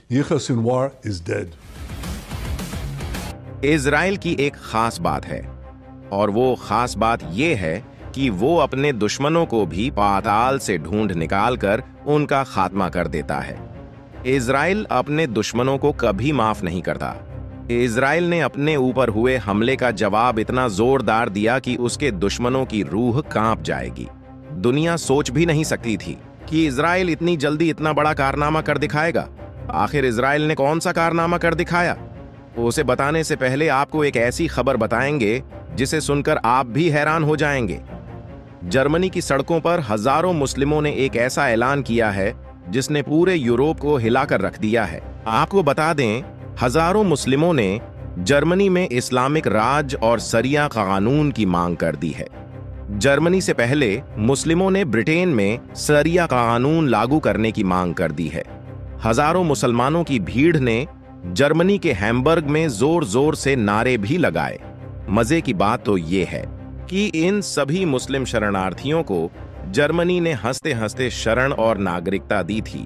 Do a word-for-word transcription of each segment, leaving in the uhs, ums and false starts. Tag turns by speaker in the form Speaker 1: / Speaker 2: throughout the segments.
Speaker 1: Yahya Sinwar is dead.
Speaker 2: Israel की एक खास बात है, और वो खास बात ये है कि वो अपने दुश्मनों को भी पाताल से ढूंढ निकालकर उनका खात्मा कर देता है। इजराइल अपने दुश्मनों को कभी माफ नहीं करता। इजराइल ने अपने ऊपर हुए हमले का जवाब इतना जोरदार दिया कि उसके दुश्मनों की रूह कांप जाएगी। दुनिया सोच भी नहीं सकती थी कि इजराइल इतनी जल्दी इतना बड़ा कारनामा कर दिखाएगा। आखिर इजराइल ने कौन सा कारनामा कर दिखाया? उसे बताने से पहले आपको एक ऐसी खबर बताएंगे जिसे सुनकर आप भी हैरान हो जाएंगे। जर्मनी की सड़कों पर हजारों मुस्लिमों ने एक ऐसा ऐलान किया है जिसने पूरे यूरोप को हिलाकर रख दिया है। आपको बता दें, हजारों मुस्लिमों ने जर्मनी में इस्लामिक राज और सरिया कानून की मांग कर दी है। जर्मनी से पहले मुस्लिमों ने ब्रिटेन में सरिया कानून लागू करने की मांग कर दी है। हजारों मुसलमानों की भीड़ ने जर्मनी के हैम्बर्ग में जोर जोर से नारे भी लगाए। मजे की बात तो ये है कि इन सभी मुस्लिम शरणार्थियों को जर्मनी ने हंसते हंसते शरण और नागरिकता दी थी।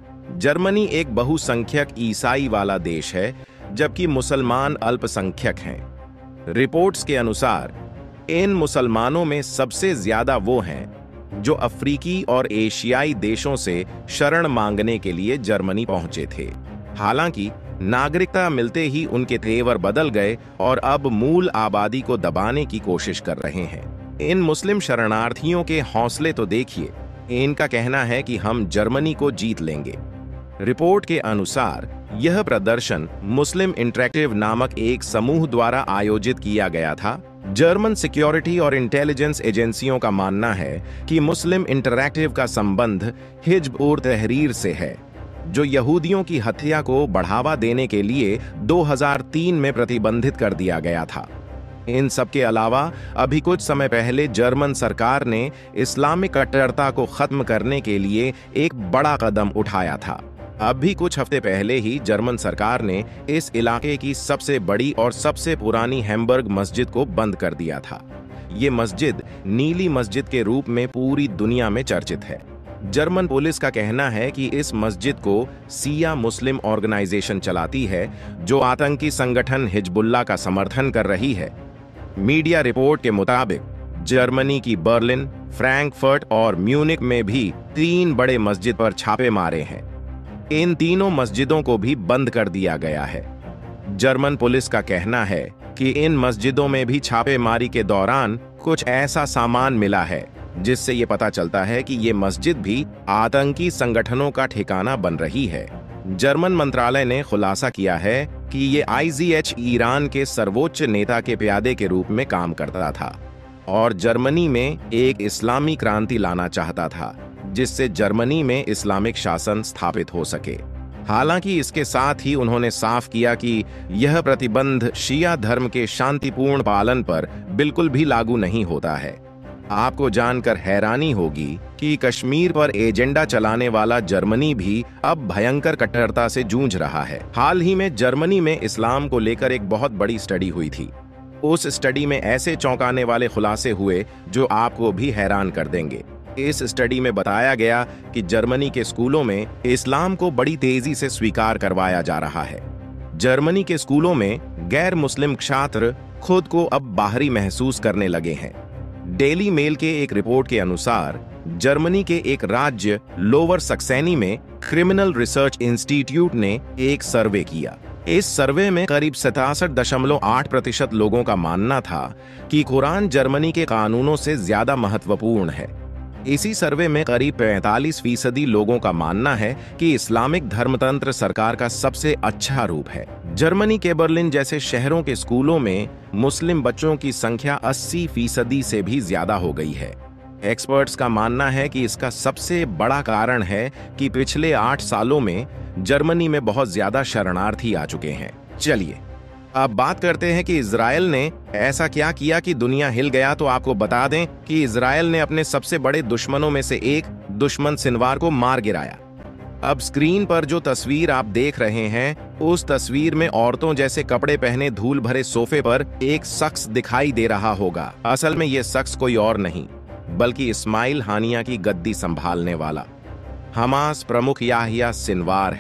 Speaker 2: जर्मनी एक बहुसंख्यक ईसाई वाला देश है, जबकि मुसलमान अल्पसंख्यक हैं। रिपोर्ट्स के अनुसार इन मुसलमानों में सबसे ज्यादा वो हैं जो अफ्रीकी और एशियाई देशों से शरण मांगने के लिए जर्मनी पहुंचे थे। हालांकि नागरिकता मिलते ही उनके तेवर बदल गए और अब मूल आबादी को दबाने की कोशिश कर रहे हैं। इन मुस्लिम शरणार्थियों के हौसले तो देखिए। इनका कहना है कि हम जर्मनी को जीत लेंगे। रिपोर्ट के अनुसार यह प्रदर्शन मुस्लिम इंटरैक्टिव नामक एक समूह द्वारा आयोजित किया गया था। जर्मन सिक्योरिटी और इंटेलिजेंस एजेंसियों का मानना है कि मुस्लिम इंटरैक्टिव का संबंध हिज्ब उर तहरीर से है, जो यहूदियों की हत्या को बढ़ावा देने के लिए दो हज़ार तीन में प्रतिबंधित कर दिया गया था। इन सब के अलावा अभी कुछ समय पहले जर्मन सरकार ने इस्लामिक कट्टरता को खत्म करने के लिए एक बड़ा कदम उठाया था। अभी कुछ हफ्ते पहले ही जर्मन सरकार ने इस इलाके की सबसे बड़ी और सबसे पुरानी हैम्बर्ग मस्जिद को बंद कर दिया था। ये मस्जिद नीली मस्जिद के रूप में पूरी दुनिया में चर्चित है। जर्मन पुलिस का कहना है कि इस मस्जिद को सिया मुस्लिम ऑर्गेनाइजेशन चलाती है, जो आतंकी संगठन हिजबुल्लाह का समर्थन कर रही है। मीडिया रिपोर्ट के मुताबिक जर्मनी की बर्लिन, फ्रैंकफर्ट और म्यूनिक में भी तीन बड़े मस्जिद पर छापे मारे हैं। इन तीनों मस्जिदों को भी बंद कर दिया गया है। जर्मन पुलिस का कहना है कि इन मस्जिदों में भी छापेमारी के दौरान कुछ ऐसा सामान मिला है जिससे ये पता चलता है कि ये मस्जिद भी आतंकी संगठनों का ठिकाना बन रही है। जर्मन मंत्रालय ने खुलासा किया है कि ये आई जी एच ईरान के सर्वोच्च नेता के प्यादे के रूप में काम करता था और जर्मनी में एक इस्लामी क्रांति लाना चाहता था, जिससे जर्मनी में इस्लामिक शासन स्थापित हो सके। हालांकि इसके साथ ही उन्होंने साफ किया कि यह प्रतिबंध शिया धर्म के शांतिपूर्ण पालन पर बिल्कुल भी लागू नहीं होता है। आपको जानकर हैरानी होगी कि कश्मीर पर एजेंडा चलाने वाला जर्मनी भी अब भयंकर कट्टरता से जूझ रहा है। हाल ही में जर्मनी में इस्लाम को लेकर एक बहुत बड़ी स्टडी हुई थी। उस स्टडी में ऐसे चौंकाने वाले खुलासे हुए जो आपको भी हैरान कर देंगे। इस स्टडी में बताया गया कि जर्मनी के स्कूलों में इस्लाम को बड़ी तेजी से स्वीकार करवाया जा रहा है। जर्मनी के स्कूलों में गैर मुस्लिम छात्र खुद को अब बाहरी महसूस करने लगे हैं। डेली मेल के एक रिपोर्ट के अनुसार जर्मनी के एक राज्य लोअर सक्सेनी में क्रिमिनल रिसर्च इंस्टीट्यूट ने एक सर्वे किया। इस सर्वे में करीब सतासठ दशमलव आठ प्रतिशत लोगों का मानना था कि कुरान जर्मनी के कानूनों से ज्यादा महत्वपूर्ण है। इसी सर्वे में करीब पैंतालीस फीसदी लोगों का मानना है कि इस्लामिक धर्मतंत्र सरकार का सबसे अच्छा रूप है। जर्मनी के बर्लिन जैसे शहरों के स्कूलों में मुस्लिम बच्चों की संख्या अस्सी फीसदी से भी ज्यादा हो गई है। एक्सपर्ट्स का मानना है कि इसका सबसे बड़ा कारण है कि पिछले आठ सालों में जर्मनी में बहुत ज्यादा शरणार्थी आ चुके हैं। चलिए अब बात करते हैं कि इजराइल ने ऐसा क्या किया कि दुनिया हिल गया। तो आपको बता दें कि इजराइल ने अपने सबसे बड़े दुश्मनों में से एक दुश्मन सिनवार को मार गिराया। अब स्क्रीन पर जो तस्वीर आप देख रहे हैं, उस तस्वीर में औरतों जैसे कपड़े पहने धूल भरे सोफे पर एक शख्स दिखाई दे रहा होगा। असल में यह शख्स कोई और नहीं बल्कि इस्माइल हानिया की गद्दी संभालने वाला हमास प्रमुख याहिया सिनवार है।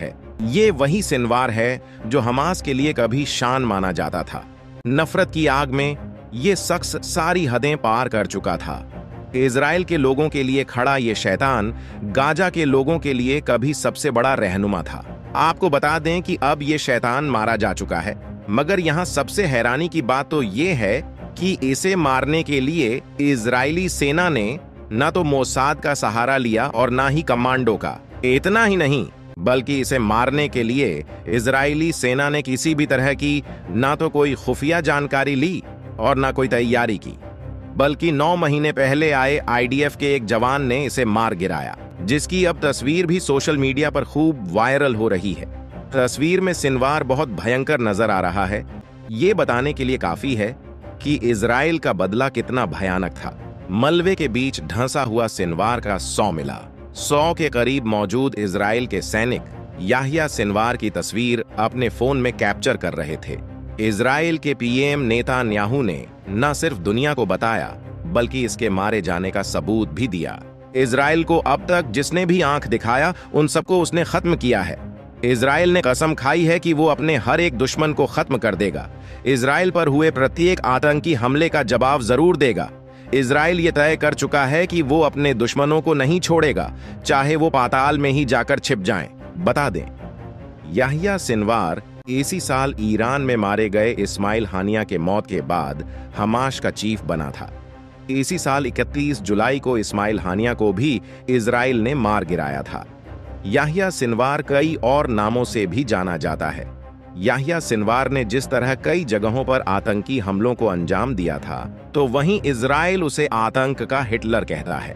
Speaker 2: ये वही सिनवार है जो हमास के लिए कभी शान माना जाता था। नफरत की आग में ये शख्स सारी हदें पार कर चुका था। इजराइल के लोगों के लिए खड़ा ये शैतान गाजा के लोगों के लिए कभी सबसे बड़ा रहनुमा था। आपको बता दें कि अब ये शैतान मारा जा चुका है, मगर यहाँ सबसे हैरानी की बात तो ये है कि इसे मारने के लिए इजरायली सेना ने न तो मोसाद का सहारा लिया और ना ही कमांडो का। इतना ही नहीं, बल्कि इसे मारने के लिए इजरायली सेना ने किसी भी तरह की ना तो कोई खुफिया जानकारी ली और ना कोई तैयारी की, बल्कि नौ महीने पहले आए आई डी एफ के एक जवान ने इसे मार गिराया, जिसकी अब तस्वीर भी सोशल मीडिया पर खूब वायरल हो रही है। तस्वीर में सिनवार बहुत भयंकर नजर आ रहा है। ये बताने के लिए काफी है कि इजराइल का बदला कितना भयानक था। मलबे के बीच ढंसा हुआ सिनवार का सौ मिला। सौ के करीब मौजूद इजराइल के सैनिक याहिया सिनवार की तस्वीर अपने फोन में कैप्चर कर रहे थे। इजराइल के पी एम नेतान्याहू ने न सिर्फ दुनिया को बताया, बल्कि इसके मारे जाने का सबूत भी दिया। इजराइल को अब तक जिसने भी आंख दिखाया उन सबको उसने खत्म किया है। इजराइल ने कसम खाई है कि वो अपने हर एक दुश्मन को खत्म कर देगा। इजराइल पर हुए प्रत्येक आतंकी हमले का जवाब जरूर देगा। इजराइल ये तय कर चुका है कि वो अपने दुश्मनों को नहीं छोड़ेगा, चाहे वो पाताल में ही जाकर छिप जाएं। बता दें, याहिया सिनवार इसी साल ईरान में मारे गए इस्माइल हानिया के मौत के बाद हमास का चीफ बना था। इसी साल इकतीस जुलाई को इस्माइल हानिया को भी इजराइल ने मार गिराया था। याहिया सिनवार कई और नामों से भी जाना जाता है। याहिया सिनवार ने जिस तरह कई जगहों पर आतंकी हमलों को अंजाम दिया था, तो वहीं इजराइल उसे आतंक का हिटलर कहता है।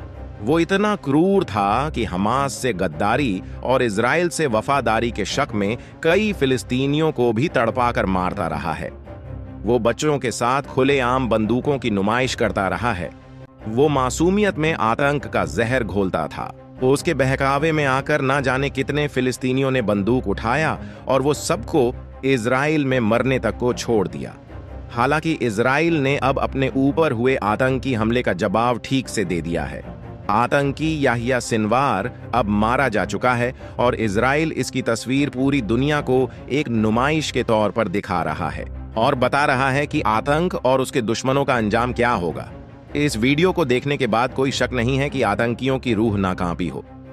Speaker 2: वो इतना क्रूर था कि हमास से गद्दारी और इजराइल से वफादारी के शक में कई फिलिस्तीनियों को भी तड़पा कर मारता रहा है। वो बच्चों के साथ खुलेआम बंदूकों की नुमाइश करता रहा है। वो मासूमियत में आतंक का जहर घोलता था। उसके बहकावे में आकर ना जाने कितने फिलिस्तीनियों ने बंदूक उठाया और वो सबको इजराइल में मरने तक को छोड़ दिया। हालांकि इजराइल ने अब अपने ऊपर हुए आतंकी हमले का जवाब ठीक से दे दिया है। आतंकी याहिया सिनवार अब मारा जा चुका है और इजराइल इसकी तस्वीर पूरी दुनिया को एक नुमाइश के तौर पर दिखा रहा है और बता रहा है कि आतंक और उसके दुश्मनों का अंजाम क्या होगा। इस वीडियो को देखने के बाद कोई शक नहीं है कि आतंकियों की रूह ना कांपी हो।